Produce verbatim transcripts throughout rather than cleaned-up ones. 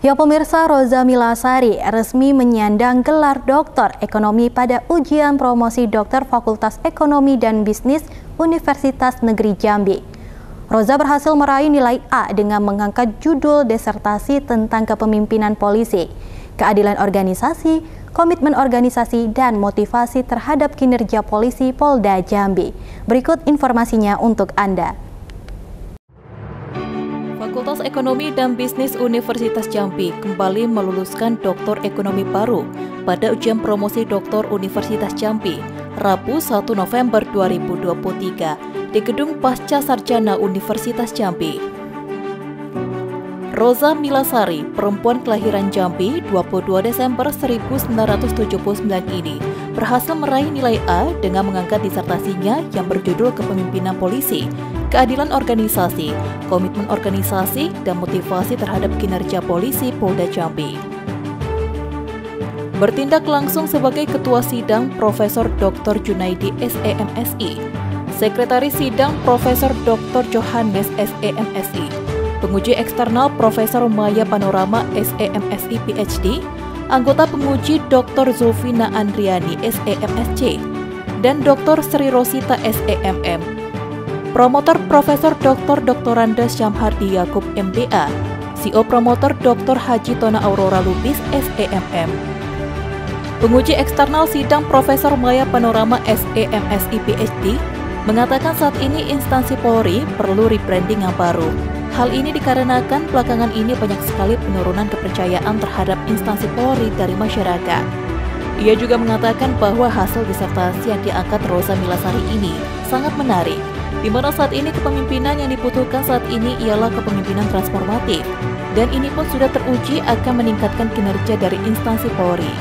Ya pemirsa, Roza Milasari resmi menyandang gelar doktor ekonomi pada ujian promosi dokter Fakultas Ekonomi dan Bisnis Universitas Negeri Jambi. Roza berhasil meraih nilai A dengan mengangkat judul disertasi tentang kepemimpinan polisi, keadilan organisasi, komitmen organisasi, dan motivasi terhadap kinerja polisi Polda Jambi. Berikut informasinya untuk Anda. Fakultas Ekonomi dan Bisnis Universitas Jambi kembali meluluskan doktor ekonomi baru pada ujian promosi doktor Universitas Jambi, Rabu satu November dua ribu dua puluh tiga di Gedung Pasca Sarjana Universitas Jambi. Roza Milasari, perempuan kelahiran Jambi dua puluh dua Desember seribu sembilan ratus tujuh puluh sembilan ini, berhasil meraih nilai A dengan mengangkat disertasinya yang berjudul Kepemimpinan Polisi, Keadilan Organisasi, Komitmen Organisasi, dan Motivasi Terhadap Kinerja Polisi Polda Jambi. Bertindak langsung sebagai Ketua Sidang Profesor Doktor Junaidi S E M S I, Sekretaris Sidang Profesor Doktor Johannes S E M S I, Penguji Eksternal Profesor Maya Panorama S E M S I P H D, Anggota Penguji Doktor Zulfina Andriani S E M S C, dan Doktor Sri Rosita S E M M. Promotor Profesor Doktor Doktoranda Syamhardi Yakub M D A, C O Promotor Doktor Haji Tona Aurora Lubis S E M M. Penguji eksternal sidang Profesor Maya Panorama S E M S I P H D mengatakan saat ini instansi Polri perlu rebranding yang baru. Hal ini dikarenakan belakangan ini banyak sekali penurunan kepercayaan terhadap instansi Polri dari masyarakat. Ia juga mengatakan bahwa hasil disertasi yang diangkat Roza Milasari ini sangat menarik, di mana saat ini kepemimpinan yang dibutuhkan saat ini ialah kepemimpinan transformatif, dan ini pun sudah teruji akan meningkatkan kinerja dari instansi Polri.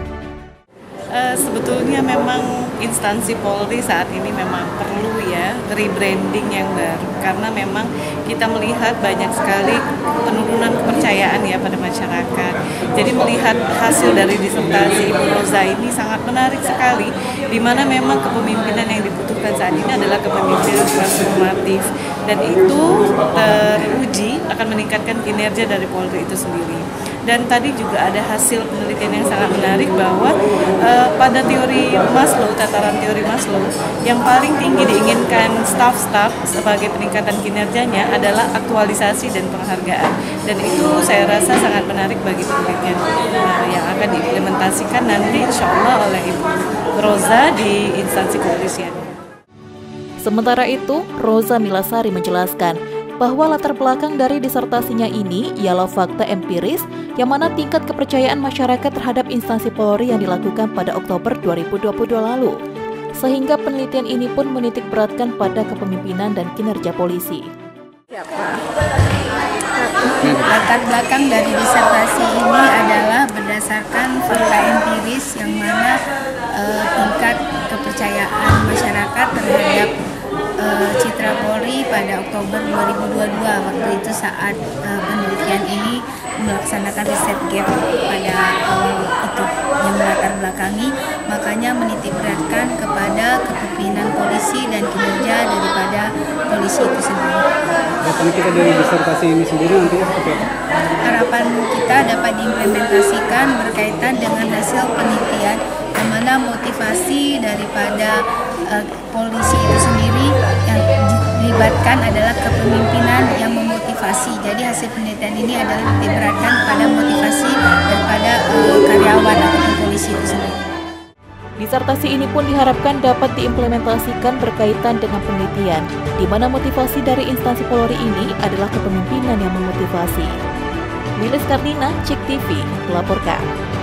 Uh, sebetulnya memang instansi Polri saat ini memang perlu ya rebranding yang baru, karena memang kita melihat banyak sekali penurunan kepercayaan ya pada masyarakat. Jadi melihat hasil dari disertasi Ibu Roza ini sangat menarik sekali, di mana memang kepemimpinan yang dibutuhkan saat ini adalah kepemimpinan transformatif, dan itu teruji akan meningkatkan kinerja dari Polri itu sendiri. Dan tadi juga ada hasil penelitian yang sangat menarik bahwa uh, pada teori Maslow, tataran teori Maslow, yang paling tinggi diinginkan staf-staf sebagai peningkatan kinerjanya adalah aktualisasi dan penghargaan. Dan itu saya rasa sangat menarik bagi penelitian uh, yang akan diimplementasikan nanti insya Allah oleh Ibu Roza di instansi kepolisian. Sementara itu, Roza Milasari menjelaskan bahwa latar belakang dari disertasinya ini ialah fakta empiris yang mana tingkat kepercayaan masyarakat terhadap instansi Polri yang dilakukan pada Oktober dua ribu dua puluh dua lalu. Sehingga penelitian ini pun menitik beratkan pada kepemimpinan dan kinerja polisi. Latar belakang dari disertasi ini adalah berdasarkan fakta empiris yang mana uh, tingkat kepercayaan masyarakat terhadap Uh, Citra Polri pada Oktober dua ribu dua puluh dua, waktu itu saat uh, penelitian ini melaksanakan riset gap pada awal itu yang melatar belakangi, makanya menitik beratkan kepada kepemimpinan polisi dan kinerja daripada polisi itu sendiri. Harapan kita dari disertasi ini sendiri nantinya seperti apa? Harapan kita dapat diimplementasikan berkaitan dengan hasil penelitian, yang mana motivasi daripada uh, polisi itu sendiri yang dilibatkan adalah kepemimpinan yang memotivasi. Jadi hasil penelitian ini adalah ditiberatkan pada motivasi daripada uh, karyawan atau polisi itu sendiri. Disertasi ini pun diharapkan dapat diimplementasikan berkaitan dengan penelitian, di mana motivasi dari instansi Polri ini adalah kepemimpinan yang memotivasi. Lilis Karlina, Cek T V, melaporkan.